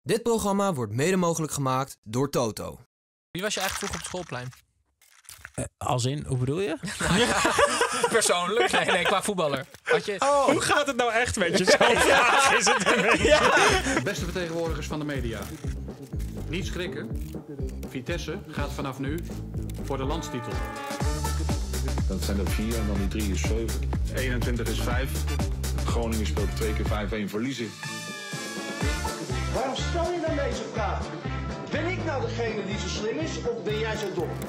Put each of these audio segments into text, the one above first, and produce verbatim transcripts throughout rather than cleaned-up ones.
Dit programma wordt mede mogelijk gemaakt door Toto. Wie was je eigenlijk vroeger op het schoolplein? Uh, als in, hoe bedoel je? Nou, ja, persoonlijk? Nee, nee, qua voetballer. Had je... oh. Hoe gaat het nou echt met je? Zo vraag is het een beetje. Ja. Beste vertegenwoordigers van de media. Niet schrikken. Vitesse gaat vanaf nu voor de landstitel. Dat zijn er vier en dan die drie is zeven. eenentwintig is vijf. Groningen speelt twee keer vijf-een verliezen. Waarom stel je dan deze vraag? Ben ik nou degene die zo slim is of ben jij zo dom?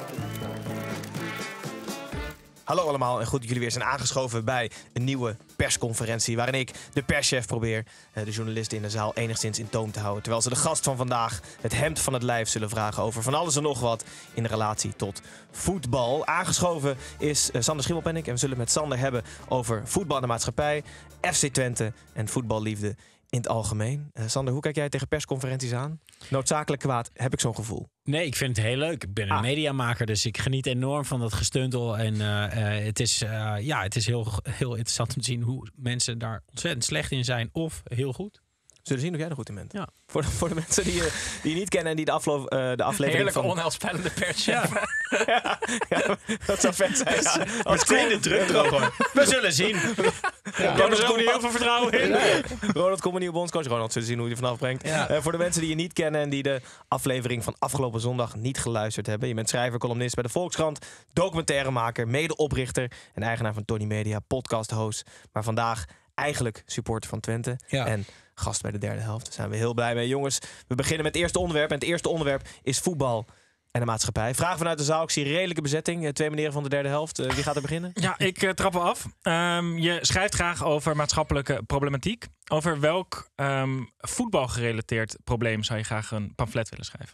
Hallo allemaal en goed dat jullie weer zijn aangeschoven bij een nieuwe persconferentie waarin ik, de perschef, probeer de journalisten in de zaal enigszins in toom te houden. Terwijl ze de gast van vandaag het hemd van het lijf zullen vragen over van alles en nog wat in relatie tot voetbal. Aangeschoven is uh, Sander Schimmelpenninck en we zullen het met Sander hebben over voetbal en de maatschappij, F C Twente en voetballiefde in het algemeen. Uh, Sander, hoe kijk jij tegen persconferenties aan? Noodzakelijk kwaad, heb ik zo'n gevoel. Nee, ik vind het heel leuk. Ik ben een ah. mediamaker, dus ik geniet enorm van dat gestuntel. En uh, uh, het is, uh, ja, het is heel, heel interessant om te zien hoe mensen daar ontzettend slecht in zijn of heel goed. Zullen zien of jij er goed in bent. Ja. Voor, de, voor de mensen die, die je niet kennen en die de, aflo- uh, de aflevering Heerlijke van... onheilspellende perschef. Ja. ja, ja, dat zou vet zijn. Ja. Als tweede druk erop hoor. We zullen zien. Ja. Ronald komt niet heel veel vertrouwen in. Nee. Ronald komt een nieuwe bondscoach. Ronald, zullen zien hoe hij er vanaf brengt. Ja. Uh, voor de mensen die je niet kennen en die de aflevering van afgelopen zondag niet geluisterd hebben. Je bent schrijver, columnist bij de Volkskrant, documentairemaker, medeoprichter en eigenaar van Tony Media, podcast-host. Maar vandaag eigenlijk supporter van Twente. Ja. En gast bij de derde helft. Daar zijn we heel blij mee. Jongens, we beginnen met het eerste onderwerp. En het eerste onderwerp is voetbal en de maatschappij. Vraag vanuit de zaal. Ik zie redelijke bezetting. Twee meneren van de derde helft. Uh, wie gaat er beginnen? Ja, ik uh, trap af. Um, je schrijft graag over maatschappelijke problematiek. Over welk um, voetbalgerelateerd probleem zou je graag een pamflet willen schrijven?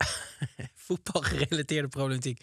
Voetbalgerelateerde problematiek.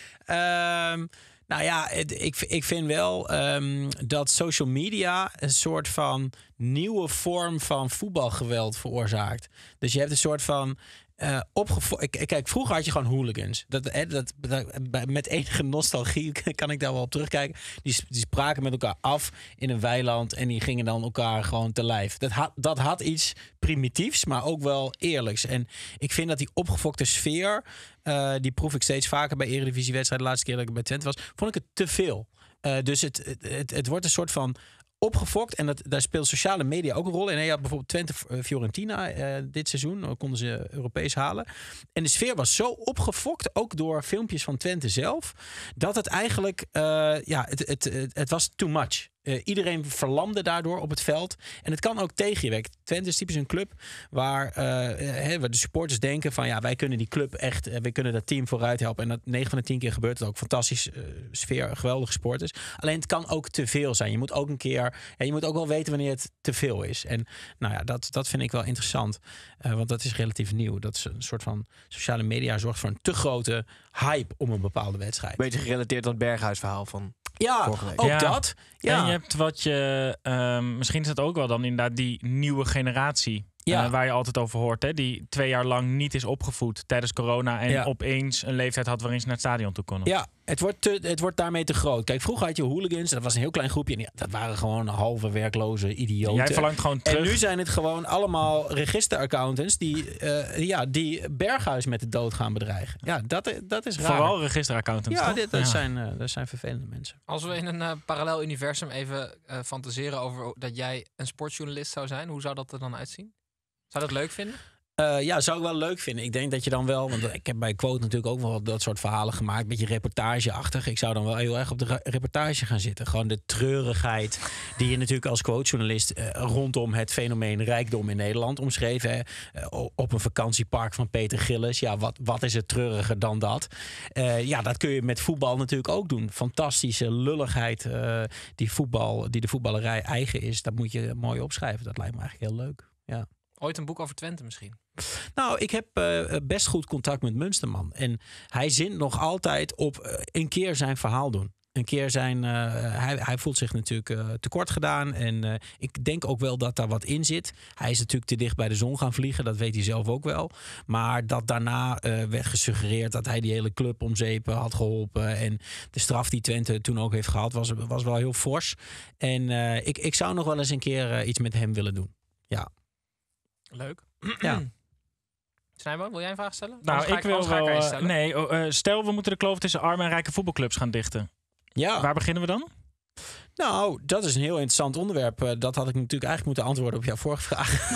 Um, Nou ja, het, ik, ik vind wel um, dat social media een soort van nieuwe vorm van voetbalgeweld veroorzaakt. Dus je hebt een soort van uh, opgevo- Kijk, vroeger had je gewoon hooligans. Dat, hè, dat, dat, met enige nostalgie kan ik daar wel op terugkijken. Die, die spraken met elkaar af in een weiland en die gingen dan elkaar gewoon te lijf. Dat had, dat had iets primitiefs, maar ook wel eerlijks. En ik vind dat die opgefokte sfeer, Uh, die proef ik steeds vaker bij eredivisiewedstrijden. De laatste keer dat ik bij Twente was, vond ik het te veel. Uh, dus het, het, het, het wordt een soort van opgefokt. En dat, daar speelt sociale media ook een rol in. Je had bijvoorbeeld Twente-Fiorentina uh, dit seizoen. Konden ze Europees halen. En de sfeer was zo opgefokt, ook door filmpjes van Twente zelf, dat het eigenlijk, uh, ja, het, het, het, het was too much. Uh, iedereen verlamde daardoor op het veld. En het kan ook tegen je werken. Twente is typisch een club waar, uh, he, waar de supporters denken van ja, wij kunnen die club echt, uh, wij kunnen dat team vooruit helpen. En dat negen van de tien keer gebeurt het ook. Fantastisch uh, sfeer, geweldige supporters. Alleen het kan ook te veel zijn. Je moet ook een keer, ja, je moet ook wel weten wanneer het te veel is. En nou ja, dat, dat vind ik wel interessant. Uh, want dat is relatief nieuw. Dat is een soort van sociale media zorgt voor een te grote hype om een bepaalde wedstrijd. Beetje gerelateerd aan het Berghuis-verhaal van ja, ook ja. dat. Ja. En je hebt wat je, um, misschien is het ook wel dan inderdaad die nieuwe generatie. Ja. Uh, waar je altijd over hoort. Hè? Die twee jaar lang niet is opgevoed tijdens corona. En ja. opeens een leeftijd had waarin ze naar het stadion toe konden. Ja, het wordt, te, het wordt daarmee te groot. Kijk, vroeger had je hooligans. Dat was een heel klein groepje. En ja, dat waren gewoon halve werkloze idioten. Jij verlangt gewoon terug. En nu zijn het gewoon allemaal registeraccountants die, uh, ja, die Berghuis met de dood gaan bedreigen. Ja, dat, dat is raar. Vooral registeraccountants. Ja, toch? dit, dat, ja. Zijn, uh, dat zijn vervelende mensen. Als we in een uh, parallel universum even uh, fantaseren over dat jij een sportjournalist zou zijn, hoe zou dat er dan uitzien? Zou je dat leuk vinden? Uh, ja, zou ik wel leuk vinden. Ik denk dat je dan wel, want ik heb bij Quote natuurlijk ook wel dat soort verhalen gemaakt, een beetje reportageachtig. Ik zou dan wel heel erg op de re- reportage gaan zitten. Gewoon de treurigheid die je natuurlijk als quotejournalist uh, rondom het fenomeen rijkdom in Nederland omschreef. Hè? Uh, op een vakantiepark van Peter Gillis. Ja, wat, wat is het treuriger dan dat? Uh, ja, dat kun je met voetbal natuurlijk ook doen. Fantastische lulligheid uh, die, voetbal, die de voetballerij eigen is. Dat moet je mooi opschrijven. Dat lijkt me eigenlijk heel leuk. Ja. Ooit een boek over Twente misschien? Nou, ik heb uh, best goed contact met Munsterman. En hij zint nog altijd op uh, een keer zijn verhaal doen. Een keer zijn... Uh, hij, hij voelt zich natuurlijk uh, tekort gedaan. En uh, ik denk ook wel dat daar wat in zit. Hij is natuurlijk te dicht bij de zon gaan vliegen. Dat weet hij zelf ook wel. Maar dat daarna uh, werd gesuggereerd dat hij die hele club om zeep had geholpen. En de straf die Twente toen ook heeft gehad was, was wel heel fors. En uh, ik, ik zou nog wel eens een keer uh, iets met hem willen doen. Ja. Leuk. Ja. Snijboom, wil jij een vraag stellen? Nou, Anders ik ga wil anders ga wel... ik aan je uh, stellen. nee, uh, stel we moeten de kloof tussen arme en rijke voetbalclubs gaan dichten. Ja. Waar beginnen we dan? Nou, dat is een heel interessant onderwerp. Uh, dat had ik natuurlijk eigenlijk moeten antwoorden op jouw vorige vraag.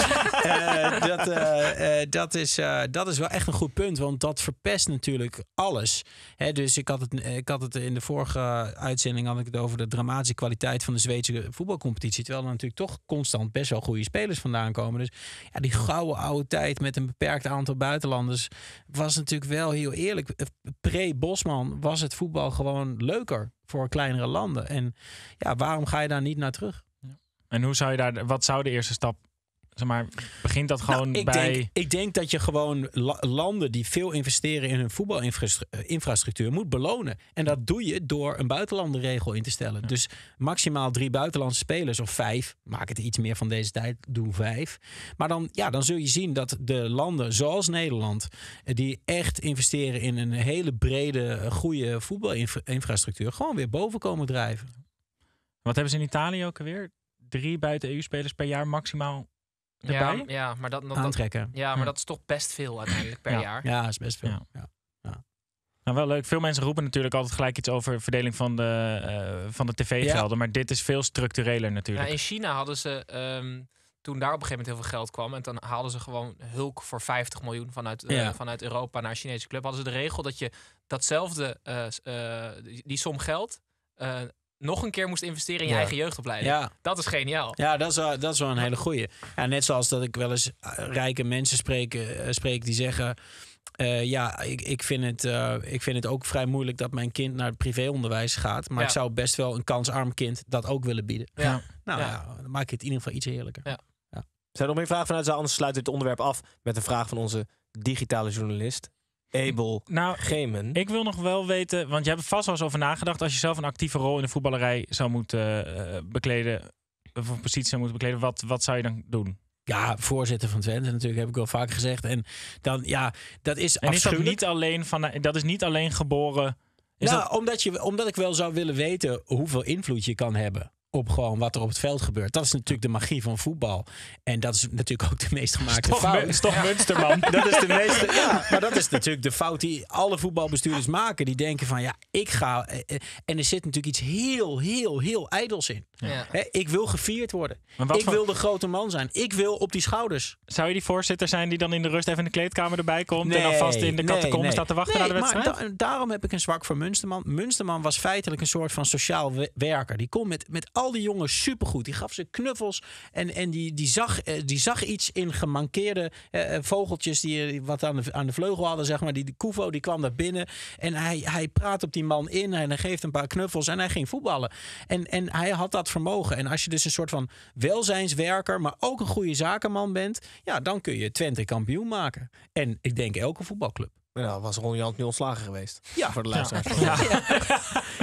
uh, dat, uh, uh, dat, is, uh, dat is wel echt een goed punt, want dat verpest natuurlijk alles. Hè, dus ik had, het, ik had het in de vorige uitzending had ik het over de dramatische kwaliteit van de Zweedse voetbalcompetitie. Terwijl er natuurlijk toch constant best wel goede spelers vandaan komen. Dus ja, die gouden oude tijd met een beperkt aantal buitenlanders was natuurlijk wel heel eerlijk. Pre-Bosman was het voetbal gewoon leuker voor kleinere landen. En ja, waarom ga je daar niet naar terug? En hoe zou je daar, wat zou de eerste stap, zeg maar, begint dat gewoon nou, ik bij... Denk, ik denk dat je gewoon la- landen die veel investeren in hun voetbalinfrastructuur moet belonen. En dat doe je door een buitenlandenregel in te stellen. Ja. Dus maximaal drie buitenlandse spelers of vijf. Maak het iets meer van deze tijd, doe vijf. Maar dan, ja, dan zul je zien dat de landen zoals Nederland, die echt investeren in een hele brede, goede voetbalinfrastructuur, gewoon weer boven komen drijven. Wat hebben ze in Italië ook alweer? Drie buiten-E U-spelers per jaar maximaal erbij? Ja, ja, maar dat, dat, aantrekken. Ja, maar ja. dat is toch best veel uiteindelijk per ja. jaar. Ja, dat is best veel. Ja. Ja. Ja. Nou, wel leuk. Veel mensen roepen natuurlijk altijd gelijk iets over verdeling van de, uh, van de tv-gelden. Ja. Maar dit is veel structureler natuurlijk. Ja, in China hadden ze, um, toen daar op een gegeven moment heel veel geld kwam, en dan haalden ze gewoon Hulk voor vijftig miljoen vanuit, uh, ja. vanuit Europa naar een Chinese club. Hadden ze de regel dat je datzelfde, uh, uh, die, die som geld... Uh, nog een keer moest investeren in je ja. eigen jeugdopleiding. Ja. Dat is geniaal. Ja, dat is wel, dat is wel een hele goeie. Ja, net zoals dat ik wel eens rijke mensen spreek, uh, spreek die zeggen... Uh, ja, ik, ik, vind het, uh, ik vind het ook vrij moeilijk dat mijn kind naar het privéonderwijs gaat. Maar ja. ik zou best wel een kansarm kind dat ook willen bieden. Ja. Nou ja. ja, dan maak ik het in ieder geval iets heerlijker. Ja. Ja. Zijn er nog meer vragen vanuit de zaal? Anders sluit het onderwerp af met een vraag van onze digitale journalist. Abel nou, Gemen. Ik wil nog wel weten, want je hebt er vast wel eens over nagedacht. Als je zelf een actieve rol in de voetballerij zou moeten uh, bekleden, of een positie zou moeten bekleden, wat, wat zou je dan doen? Ja, voorzitter van Twente natuurlijk, heb ik wel vaak gezegd. En dan, ja, dat is en is dat niet alleen van, dat is niet alleen geboren. Is nou, dat... omdat, je, omdat ik wel zou willen weten hoeveel invloed je kan hebben op gewoon wat er op het veld gebeurt. Dat is natuurlijk de magie van voetbal. En dat is natuurlijk ook de meest gemaakte Stof, fout. Stof Munsterman. Dat is de meeste, ja, maar dat is natuurlijk de fout die alle voetbalbestuurders maken. Die denken van, ja, ik ga... En er zit natuurlijk iets heel, heel, heel ijdels in. Ja. He, ik wil gevierd worden. Ik van... wil de grote man zijn. Ik wil op die schouders. Zou je die voorzitter zijn die dan in de rust even in de kleedkamer erbij komt nee, en alvast in de nee, catacombe nee. staat te wachten nee, naar de wedstrijd? Maar da- daarom heb ik een zwak voor Munsterman. Munsterman was feitelijk een soort van sociaal we- werker. Die kon met, met al die jongens supergoed. Die gaf ze knuffels en, en die, die, zag, die zag iets in gemankeerde eh, vogeltjes die wat aan de, aan de vleugel hadden, zeg maar. Die, die Kuvo, die kwam daar binnen en hij, hij praat op die man in en hij geeft een paar knuffels en hij ging voetballen. En, en hij had dat vermogen. En als je dus een soort van welzijnswerker, maar ook een goede zakenman bent, ja, dan kun je Twente kampioen maken. En ik denk elke voetbalclub. Nou, was Ron Jans nu ontslagen geweest. Ja. Voor de luisteraars. Ja. Ja.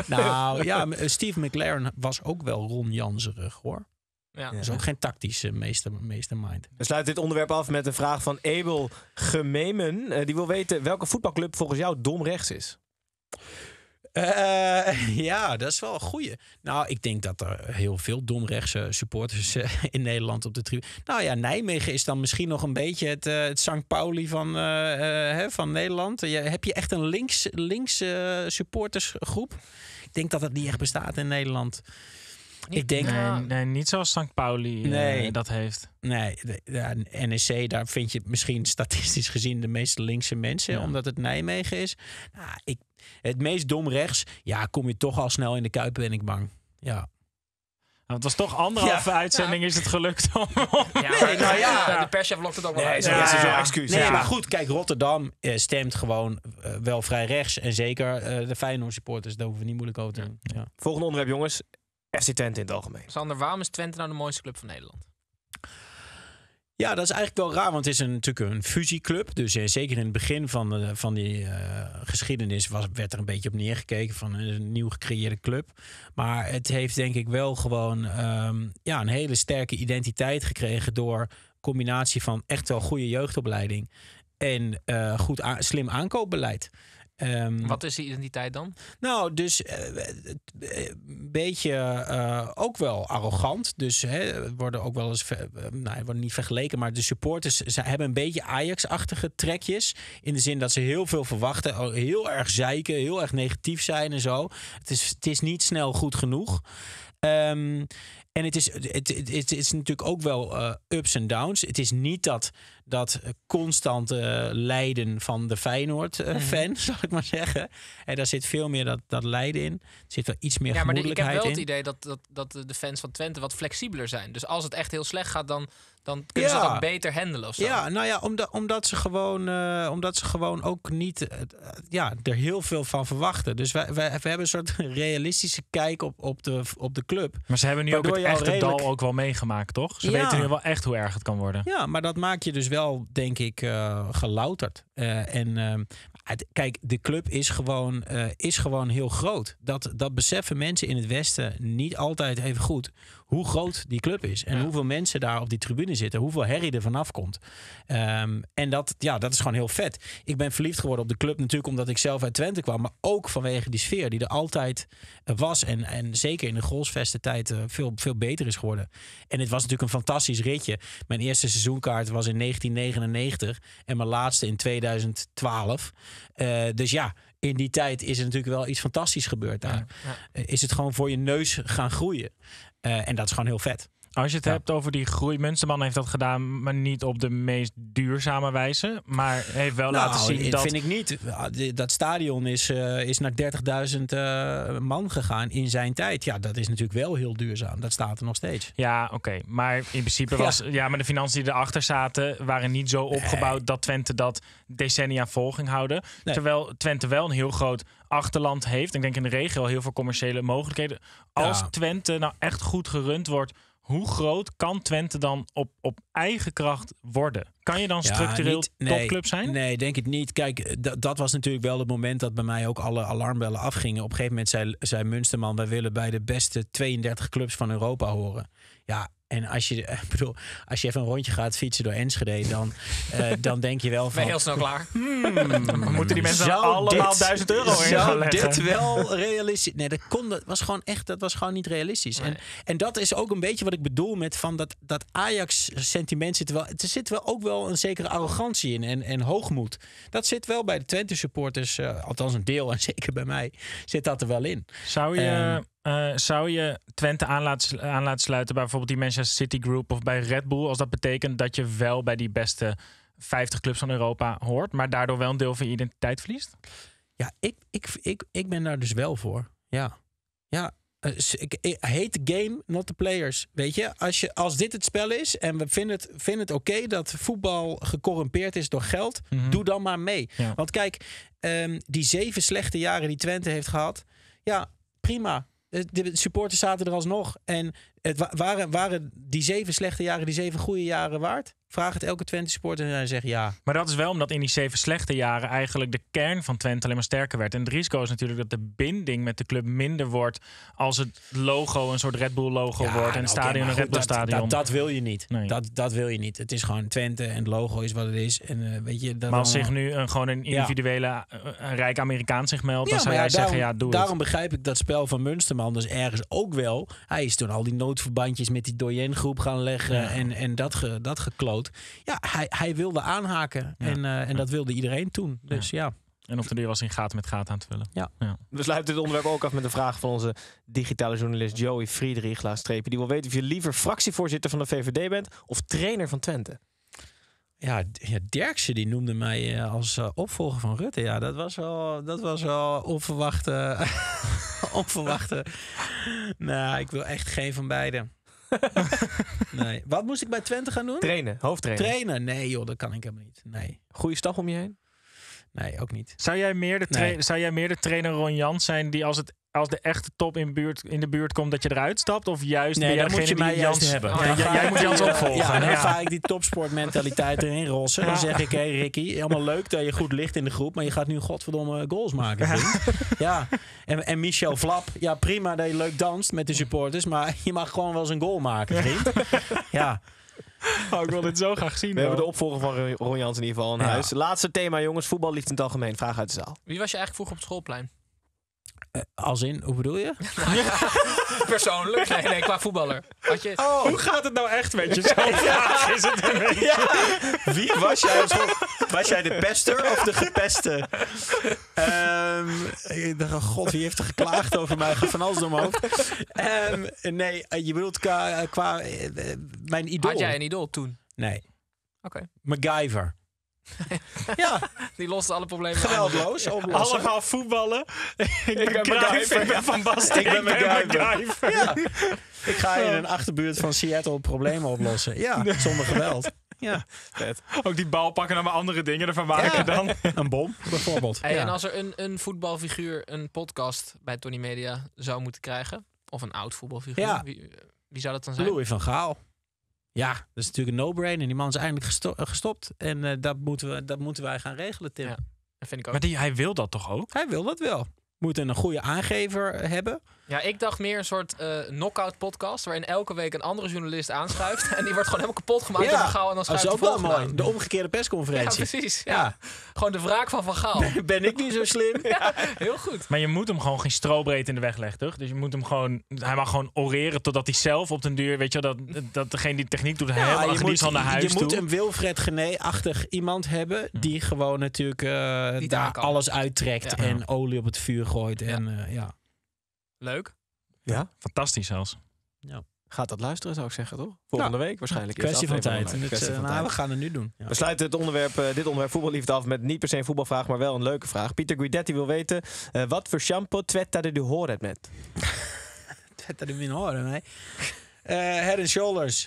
Nou ja, Steve McLaren was ook wel Ron Janserig, hoor. Ja. Dat is ook geen tactische meester, meestermind. We sluiten dit onderwerp af met een vraag van Abel Gememen. Uh, die wil weten welke voetbalclub volgens jou domrechts is. Uh, ja, dat is wel een goeie. Nou, ik denk dat er heel veel domrechtse supporters uh, in Nederland op de tribune. Nou ja, Nijmegen is dan misschien nog een beetje het, uh, het Sankt Pauli van, uh, uh, hè, van Nederland. Je, heb je echt een links, links uh, supportersgroep? Ik denk dat dat niet echt bestaat in Nederland. Niet, ik denk, nee, nee, niet zoals Sankt Pauli uh, nee, dat heeft. Nee, de, de N E C, daar vind je misschien statistisch gezien de meest linkse mensen, ja. Omdat het Nijmegen is. Nou, ik, het meest domrechts, ja, kom je toch al snel in de Kuip, ben ik bang. Ja. Nou, het was toch anderhalve ja. uitzending ja. is het gelukt om... Ja, nee, nou ja, de perschef lokt het ook wel nee, uit. Ja, ja, ja. Excuus. Nee, ja. maar goed, kijk, Rotterdam uh, stemt gewoon uh, wel vrij rechts. En zeker uh, de Feyenoord supporters, daar hoeven we niet moeilijk over te doen. Ja. Ja. Volgende onderwerp, jongens. F C Twente in het algemeen. Sander, waarom is Twente nou de mooiste club van Nederland? Ja, dat is eigenlijk wel raar, want het is een, natuurlijk een fusieclub. Dus eh, zeker in het begin van, de, van die uh, geschiedenis was, werd er een beetje op neergekeken van een nieuw gecreëerde club. Maar het heeft denk ik wel gewoon um, ja, een hele sterke identiteit gekregen door een combinatie van echt wel goede jeugdopleiding en uh, goed a- slim aankoopbeleid. Um, Wat is die identiteit dan? Nou, dus uh, een beetje uh, ook wel arrogant. Dus hè, worden ook wel eens, ver, uh, nou, worden niet vergeleken, maar de supporters ze hebben een beetje Ajax-achtige trekjes. In de zin dat ze heel veel verwachten, heel erg zeiken, heel erg negatief zijn en zo. Het is, het is niet snel goed genoeg. Um, En het is, het, het, het is natuurlijk ook wel uh, ups en downs. Het is niet dat, dat constante lijden van de Feyenoord-fan, uh, mm-hmm. zal ik maar zeggen. En daar zit veel meer dat, dat lijden in. Er zit wel iets meer ja, maar gemoedelijkheid in. Ik heb wel het idee dat, dat, dat de fans van Twente wat flexibeler zijn. Dus als het echt heel slecht gaat, dan, dan kunnen ja. ze dat ook beter handelen of zo. Ja, nou ja, omdat, omdat, ze, gewoon, uh, omdat ze gewoon ook niet uh, ja, er heel veel van verwachten. Dus wij, wij, we hebben een soort realistische kijk op, op, de, op de club. Maar ze hebben nu ook het echte redelijk... dal ook wel meegemaakt, toch? Ze ja. weten nu wel echt hoe erg het kan worden. Ja, maar dat maakt je dus wel, denk ik, uh, gelouterd. Uh, en uh, kijk, de club is gewoon, uh, is gewoon heel groot. Dat, dat beseffen mensen in het Westen niet altijd even goed. Hoe groot die club is. En ja. hoeveel mensen daar op die tribune zitten. Hoeveel herrie er vanaf komt. Um, en dat, ja, dat is gewoon heel vet. Ik ben verliefd geworden op de club natuurlijk omdat ik zelf uit Twente kwam. Maar ook vanwege die sfeer die er altijd was. En, en zeker in de Grolsvesten tijd uh, veel, veel beter is geworden. En het was natuurlijk een fantastisch ritje. Mijn eerste seizoenkaart was in negentien negenennegentig. En mijn laatste in tweeduizend twaalf. Uh, dus ja... In die tijd is er natuurlijk wel iets fantastisch gebeurd daar. Ja, ja. Is het gewoon voor je neus gaan groeien. Uh, en dat is gewoon heel vet. Als je het ja. hebt over die groei. Munsterman heeft dat gedaan, maar niet op de meest duurzame wijze. Maar heeft wel nou, laten zien dat... vind ik niet. Dat stadion is, uh, is naar dertigduizend uh, man gegaan in zijn tijd. Ja, dat is natuurlijk wel heel duurzaam. Dat staat er nog steeds. Ja, oké. Okay. Maar in principe was... Ja. ja, maar de financiën die erachter zaten waren niet zo opgebouwd nee. dat Twente dat decennia vol ging houden. Nee. Terwijl Twente wel een heel groot achterland heeft. Ik denk in de regio heel veel commerciële mogelijkheden. Als ja. Twente nou echt goed gerund wordt... Hoe groot kan Twente dan op, op eigen kracht worden? Kan je dan ja, structureel niet, nee, topclub zijn? Nee, denk ik niet. Kijk, d- dat was natuurlijk wel het moment dat bij mij ook alle alarmbellen afgingen. Op een gegeven moment zei, zei Munsterman... wij willen bij de beste tweeëndertig clubs van Europa horen. Ja, en als je, ik bedoel, als je even een rondje gaat fietsen door Enschede... dan, uh, dan denk je wel van... Ben je heel snel klaar? Hmm, moeten die mensen allemaal dit, duizend euro in gaan leggen? Zou dit wel realistisch... Nee, dat, kon, dat was gewoon echt, dat was gewoon niet realistisch. Nee. En, en dat is ook een beetje wat ik bedoel met van dat, dat Ajax-sentiment zit wel... Er zit wel ook wel een zekere arrogantie in en, en hoogmoed. Dat zit wel bij de Twente-supporters, uh, althans een deel en zeker bij mij, zit dat er wel in. Zou je... Um, Uh, zou je Twente aan laten, aan laten sluiten bij bijvoorbeeld die Manchester City Group of bij Red Bull, als dat betekent dat je wel bij die beste vijftig clubs van Europa hoort, maar daardoor wel een deel van je identiteit verliest? Ja, ik, ik, ik, ik ben daar dus wel voor. Ja, ja. Uh, ik, ik hate the game, not the players. Weet je, als, je, als dit het spel is en we vinden het, vinden het oké okay dat voetbal gecorrumpeerd is door geld, mm-hmm. doe dan maar mee. Ja. Want kijk, um, die zeven slechte jaren die Twente heeft gehad, ja, prima. De supporters zaten er alsnog. En het waren, waren die zeven slechte jaren, die zeven goede jaren waard? Vraag het elke Twente supporter en hij zegt ja. Maar dat is wel omdat in die zeven slechte jaren eigenlijk de kern van Twente alleen maar sterker werd. En het risico is natuurlijk dat de binding met de club minder wordt als het logo een soort Red Bull logo ja, wordt en het stadion okay, een Red Bull dat, stadion. Dat, dat wil je niet. Nee. Dat, dat wil je niet. Het is gewoon Twente en het logo is wat het is. En, uh, weet je, dat maar als zich nu een, gewoon een individuele ja. een rijk Amerikaan zich meldt, ja, dan zou jij ja, daarom, zeggen ja, doe daarom het. begrijp ik dat spel van Munsterman dus ergens ook wel. Hij is toen al die noodverbandjes met die Doyen groep gaan leggen ja. en, en dat, ge, dat gekloot. Ja, hij Hij wilde aanhaken ja. en, uh, en ja. dat wilde iedereen toen. Dus ja. ja. En of de deur was in gaten met gaten aan te vullen. Ja. Ja. We sluiten dit onderwerp ook af met een vraag van onze digitale journalist Joey Friedrich. Laagstreepje. Die wil weten of je liever fractievoorzitter van de V V D bent of trainer van Twente. Ja, ja Derksen die noemde mij uh, als uh, opvolger van Rutte. Ja, dat was wel, dat was wel onverwachte. onverwachte. Nou, ik wil echt geen van beide. Nee. Wat moest ik bij Twente gaan doen? Trainen, hoofdtrainer. Trainen? Nee joh, dat kan ik helemaal niet. Nee. Goeie stap om je heen? Nee, ook niet. Zou jij meer de, tra- nee. zou jij meer de trainer Ron Jans zijn die als het als de echte top in, buurt, in de buurt komt dat je eruit stapt? Of juist nee, ben dan moet je mij Jans juist hebben. Oh, ja, jij, jij moet Jans opvolgen. Ja, dan ja. ga ik die topsportmentaliteit erin rossen. Ja. Dan zeg ik, hé hey, Ricky, helemaal leuk dat je goed ligt in de groep, maar je gaat nu godverdomme goals maken, vriend. Ja. En, en Michel Vlap, ja prima dat je leuk danst met de supporters, maar je mag gewoon wel eens een goal maken, vriend. Ja. Oh, ik wil dit zo graag zien. We hebben de opvolger van Ron Jans in ieder geval in Ja. huis. Laatste thema, jongens. Voetballiefde in het algemeen. Vraag uit de zaal. Wie was je eigenlijk vroeger op het schoolplein? Uh, als in, hoe bedoel je? Persoonlijk? Nee, nee, qua voetballer. Had je... Oh. Hoe gaat het nou echt met je? Zo'n vraag is het een beetje. Ja. Wie was jij op school? Was jij de pester of de gepeste? Um, ik dacht, oh god, wie heeft er geklaagd over mij? Gaat van alles door mijn hoofd. Um, nee, je bedoelt qua, qua uh, mijn idool. Had jij een idool toen? Nee. Oké. Okay. MacGyver. Ja. Die lost alle problemen. Geweldloos. Allemaal voetballen. Ik, ik ben MacGyver. Ik ben Van Basten. Ik ben MacGyver. Ja. Ik ga in een achterbuurt van Seattle problemen oplossen. Ja, zonder geweld. Ja. Vet. Ook die bal pakken naar mijn andere dingen ervan maken ja. dan. Een bom, bijvoorbeeld. Hey, ja. En als er een, een voetbalfiguur een podcast bij Tony Media zou moeten krijgen, of een oud voetbalfiguur, ja. wie, wie zou dat dan zijn? Louis van Gaal. Ja, dat is natuurlijk een no-brainer. Die man is eindelijk gesto- gestopt. En uh, dat, moeten we, dat moeten wij gaan regelen, Tim. Ja, dat vind ik ook. Maar die, hij wil dat toch ook? Hij wil dat wel. Moet een goede aangever hebben. Ja, ik dacht meer een soort uh, knockout podcast, waarin elke week een andere journalist aanschuift. En die wordt gewoon helemaal kapot gemaakt ja. door Van Gaal. En dan schuift dat is ook wel wel mooi. Aan. De omgekeerde persconferentie. Ja, precies. Ja. Ja. Gewoon de wraak van Van Gaal. Ben ik niet zo slim? Ja, heel goed. Maar je moet hem gewoon geen strobreed in de weg leggen, toch? Dus je moet hem gewoon... Hij mag gewoon oreren totdat hij zelf op den duur... Weet je wel, dat, dat degene die techniek doet... Ja, helemaal je moet, van naar huis je toe. moet een Wilfred Gené-achtig iemand hebben... die gewoon natuurlijk uh, die daar alles uittrekt... Ja. en olie op het vuur gooit. Ja. En, uh, ja. Leuk. Ja. Fantastisch zelfs. Ja. Gaat dat luisteren, zou ik zeggen, toch? Volgende ja. week waarschijnlijk. Kwestie van tijd. Het, Kwestie uh, van nou, tijd. we gaan het nu doen. Ja. We sluiten het onderwerp, uh, dit onderwerp voetballiefde af met niet per se een voetbalvraag, maar wel een leuke vraag. Pieter Guidetti wil weten, uh, wat voor shampoo twetterde du horen met? Twetterde du horen, nee. Uh, head and Shoulders.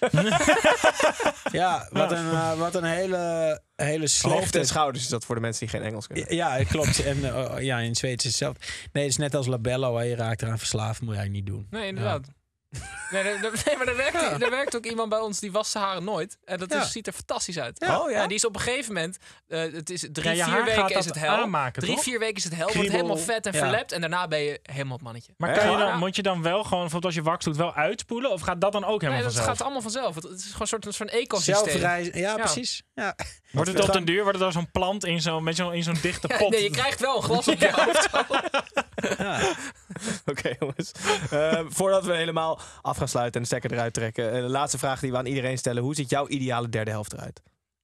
Ja, wat een, uh, wat een hele, hele slechte... Hoofd en schouders is dat voor de mensen die geen Engels kunnen. Ja, klopt. En uh, ja, in Zweeds is het zelf. Nee, het is net als Labello. Hè. Je raakt eraan verslaafd, moet jij niet doen. Nee, inderdaad. Ja. Nee, nee, nee, maar er werkt, ja. er werkt ook iemand bij ons die wast zijn haren nooit. En dat is, ja. ziet er fantastisch uit. Ja. Oh, ja? En die is op een gegeven moment... Uh, het is drie, ja, vier weken is het hel. Aanmaken, drie, toch? vier weken is het hel. Wordt helemaal vet en ja. verlept. En daarna ben je helemaal het mannetje. Maar kan je dan, ja. moet je dan wel gewoon, bijvoorbeeld als je wax doet, wel uitspoelen? Of gaat dat dan ook helemaal nee, vanzelf? Het gaat allemaal vanzelf. Het is gewoon een soort, een soort ecosysteem. Zelfreizen. Ja, ja, precies. Ja. Wordt het op den duur? Wordt het dan zo'n plant in zo'n, met zo'n, in zo'n dichte pot? Ja, nee, je krijgt wel een glas op je hoofd. Ja. Oké, okay, jongens. Uh, voordat we helemaal af gaan sluiten en de stekker eruit trekken. Uh, de laatste vraag die we aan iedereen stellen. Hoe ziet jouw ideale derde helft eruit?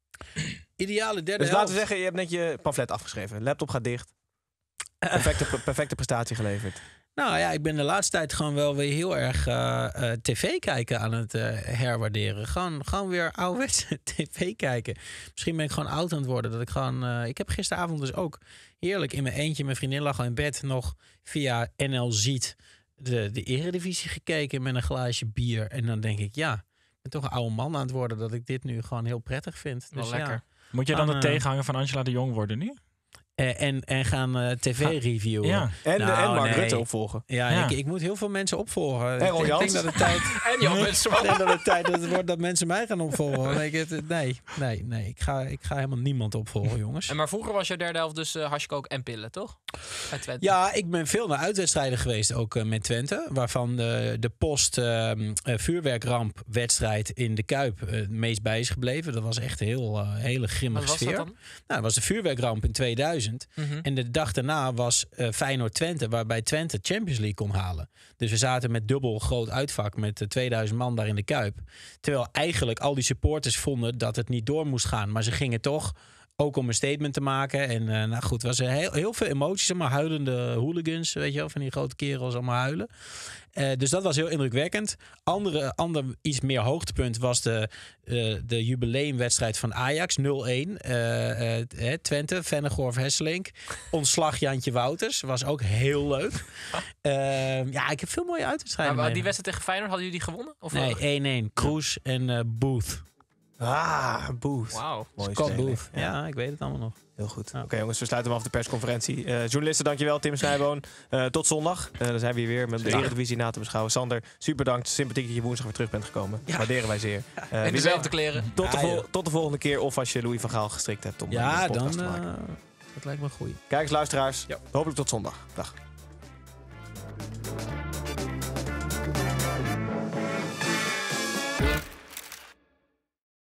Ideale derde dus helft? laten we zeggen, je hebt net je pamflet afgeschreven. Laptop gaat dicht. Perfecte, perfecte prestatie geleverd. Nou ja, ik ben de laatste tijd gewoon wel weer heel erg uh, uh, tv kijken aan het uh, herwaarderen. Gewoon, gewoon weer ouderwetse tv kijken. Misschien ben ik gewoon oud aan het worden. Dat ik gewoon. Uh, ik heb gisteravond dus ook heerlijk in mijn eentje. Mijn vriendin lag al in bed nog via N L Ziet de, de Eredivisie gekeken met een glaasje bier. En dan denk ik, ja, ik ben toch een oude man aan het worden dat ik dit nu gewoon heel prettig vind. Wel dus lekker. Ja, moet je dan aan, de tegenhanger van Angela de Jong worden nu? Uh, en, en gaan uh, tv-reviewen. Ja. En, nou, en Mark nee. Rutte opvolgen. Ja, ja. Ik, ik moet heel veel mensen opvolgen. En Ron Jans. Ik denk dat het tijd... en Jan Muntsman. Ik denk dat het tijd dat het wordt dat mensen mij gaan opvolgen. Nee, nee, nee, nee. Ik, ga, ik ga helemaal niemand opvolgen, jongens. En maar vroeger was je derde helft dus uh, hashkook en pillen, toch? Bij Twente. Ja, ik ben veel naar uitwedstrijden geweest, ook uh, met Twente. Waarvan de, de post uh, uh, vuurwerkrampwedstrijd in de Kuip uh, het meest bij is gebleven. Dat was echt een heel, uh, hele grimmige Wat was sfeer. dat dan? Nou, dat was de vuurwerkramp in tweeduizend. Mm-hmm. En de dag daarna was uh, Feyenoord-Twente, waarbij Twente Champions League kon halen. Dus we zaten met dubbel groot uitvak met uh, tweeduizend man daar in de Kuip. Terwijl eigenlijk al die supporters vonden dat het niet door moest gaan. Maar ze gingen toch, ook om een statement te maken. En uh, nou goed, was er heel, heel veel emoties. Allemaal huilende hooligans, weet je wel. Van die grote kerels allemaal huilen. Uh, dus dat was heel indrukwekkend. Andere, ander iets meer hoogtepunt was de, uh, de jubileumwedstrijd van Ajax. nul-een. Uh, uh, Twente, Vennegoor, Hesselink. Ontslag Jantje Wouters. Was ook heel leuk. Uh, ja, ik heb veel mooie uitwedstrijden. Maar die wedstrijd tegen Feyenoord, hadden jullie die gewonnen? Of nee, één-één. Kroes en uh, Booth. Ah, Booth. Wauw. Scott Booth. Ja. ja, ik weet het allemaal nog. Heel goed. Ja. Oké okay, jongens, we sluiten hem af de persconferentie. Uh, journalisten, dankjewel. Tim Snijboon. Uh, tot zondag. Uh, dan zijn we hier weer met de Eredivisie na te beschouwen. Sander, super bedankt. Sympathiek dat je woensdag weer terug bent gekomen. Ja. Waarderen wij zeer. Uh, In dezelfde kleren. Tot de, ja, vol- tot de volgende keer. Of als je Louis van Gaal gestrikt hebt om ja, een podcast dan, te maken. Uh, dat lijkt me goed. Kijkers, luisteraars. Ja. Hopelijk tot zondag. Dag.